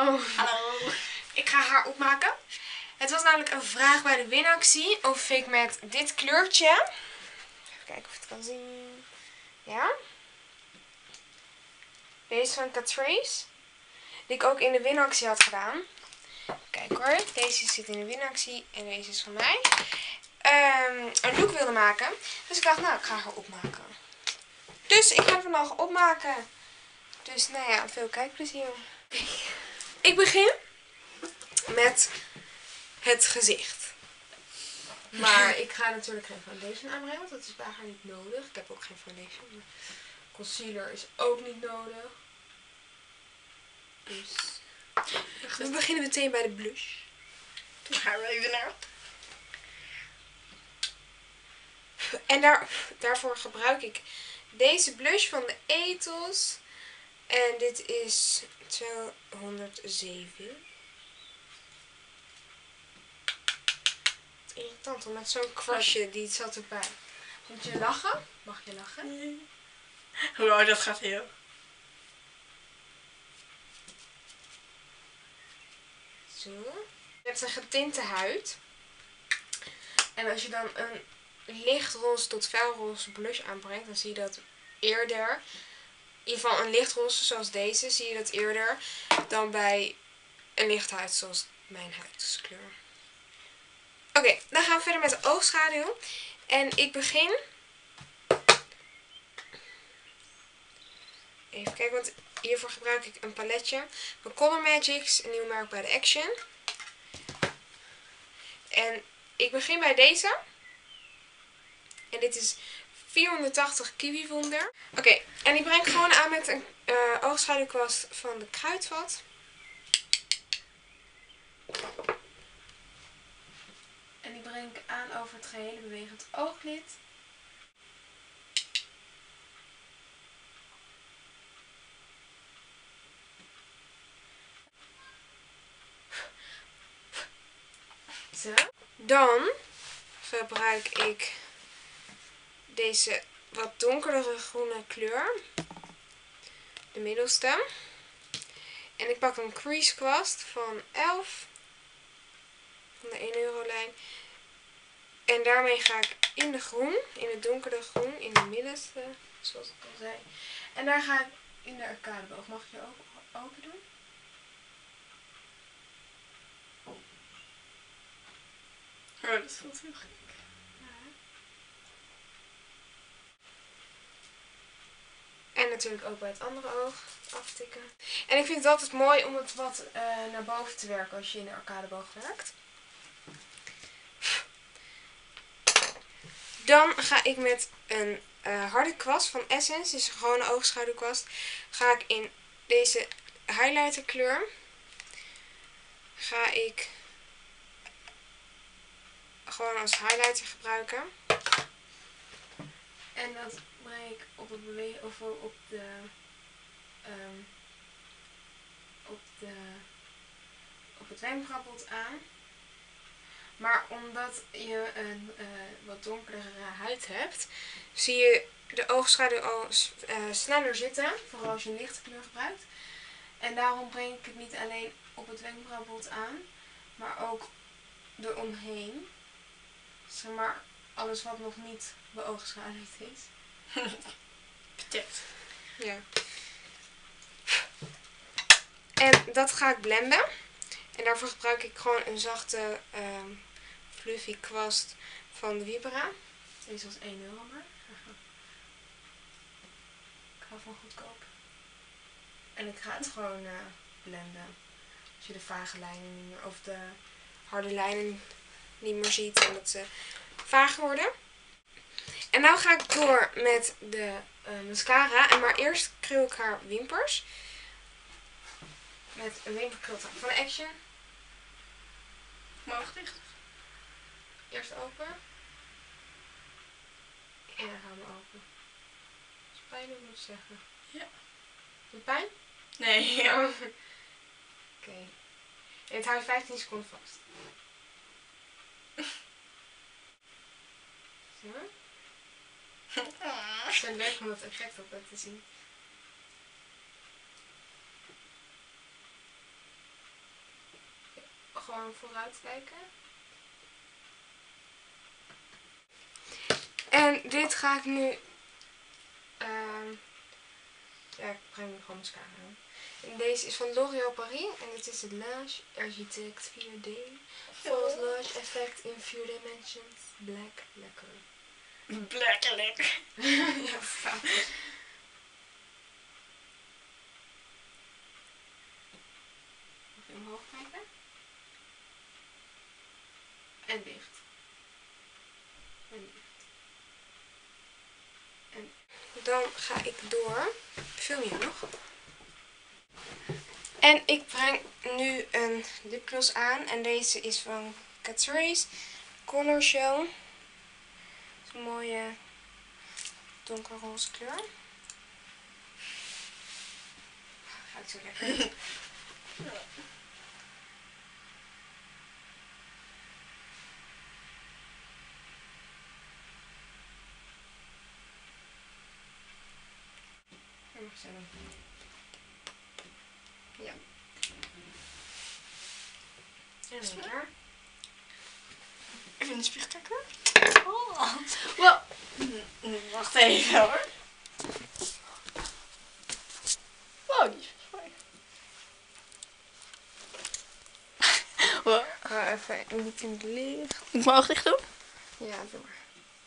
Hallo. Hallo. Ik ga haar opmaken. Het was namelijk een vraag bij de winactie of ik met dit kleurtje... Even kijken of je het kan zien. Ja. Deze van Catrice. Die ik ook in de winactie had gedaan. Kijk hoor. Deze zit in de winactie en deze is van mij. Een look wilde maken. Dus ik dacht, nou, ik ga haar opmaken. Dus ik ga haar vandaag opmaken. Dus nou ja, veel kijkplezier. Ik begin met het gezicht. Maar ik ga natuurlijk geen foundation aanbrengen, want dat is bij haar niet nodig. Ik heb ook geen foundation. Maar concealer is ook niet nodig. Dus we beginnen meteen bij de blush. Doe haar wel even naar. En daarvoor gebruik ik deze blush van de Ethos. En dit is 207. Irritant, hoor, met zo'n kwastje die zat erbij. Moet je lachen? Mag je lachen? Nee. Wow, dat gaat heel. Zo. Je hebt een getinte huid. En als je dan een lichtroze tot felroze blush aanbrengt, dan zie je dat eerder. In ieder geval een lichtroze zoals deze, zie je dat eerder dan bij een lichthuid zoals mijn huidskleur. Oké, dan gaan we verder met de oogschaduw. En ik begin... Even kijken, want hiervoor gebruik ik een paletje van Color Magics, een nieuw merk bij de Action. En ik begin bij deze. En dit is 480 Kiwi Wonder. Oké, en ik breng gewoon aan met een oogschaduwkwast van de Kruidvat. En die breng ik aan over het gehele bewegend ooglid. Zo. Dan gebruik ik deze wat donkerdere groene kleur. De middelste. En ik pak een crease kwast van 11. Van de 1 euro lijn. En daarmee ga ik in de groen. In het donkere groen. In de middenste. Zoals ik al zei. En daar ga ik in de arcadeboog. Mag je ook open doen? Oh, dat voelt heel gek. En natuurlijk ook bij het andere oog aftikken. En ik vind het altijd mooi om het wat naar boven te werken als je in de arcadeboog werkt. Dan ga ik met een harde kwast van Essence, dus een gewone oogschaduwkwast, ga ik in deze highlighter kleur, ga ik gewoon als highlighter gebruiken. En dat breng ik op het bewegen of op het wenkbrauwbot aan. Maar omdat je een wat donkerdere huid hebt, zie je de oogschaduw al sneller zitten. Vooral als je een lichte kleur gebruikt. En daarom breng ik het niet alleen op het wenkbrauwbot aan, maar ook eromheen. Zeg maar alles wat nog niet beoogschaduwd is. Bedekt. Ja. En dat ga ik blenden. En daarvoor gebruik ik gewoon een zachte fluffy kwast van de Vibra. Deze was 1 euro maar. Ik hou van goedkoop. En ik ga het gewoon blenden. Als je de vage lijnen niet meer, of de harde lijnen niet meer ziet, omdat ze vaag worden. En nu ga ik door met de mascara. En maar eerst krul ik haar wimpers. Met een wimperkrultang van de Action. Mijn oog dicht. Eerst open. En dan gaan we open. Is het pijn, moet ik zeggen? Ja. Doet het pijn? Nee. Ja. Oké. En het houdt 15 seconden vast. Zo. Het is wel leuk om dat effect op te zien. gewoon vooruit kijken. En dit ga ik nu... ja, ik breng nu gewoon mascara aan. En deze is van L'Oréal Paris. En dit is het Lash Architect 4D. False Lash Effect in 4 Dimensions. Black Lekker. Lekker, lekker. Ja, fout. Even omhoog kijken. En dicht. En dicht. En dan ga ik door. Film je nog? En ik breng nu een lipgloss aan. En deze is van Catrice Color Show. Een mooie donkerroze kleur. Gaat zo lekker. Ja. En een keer. Even in de spiegel kijken. Oh. Wow. Wacht even hoor. Wow, die is mooi. Wow. Ga even niet in het licht. Moet ik mijn oog dicht doen? Ja, doe maar.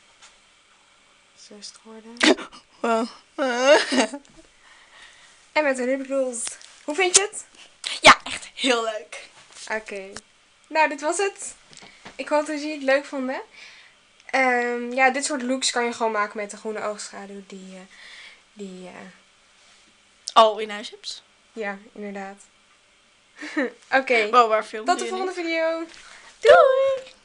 Zo is het geworden. Wow. En met een lipgloss. Hoe vind je het? Ja, echt heel leuk. Oké. Nou, dit was het. Ik hoop dat jullie het leuk vonden. Ja, dit soort looks kan je gewoon maken met de groene oogschaduw die Al in huis hebt. ja, inderdaad. Oké. Wow, waar film Tot de volgende video. Doei!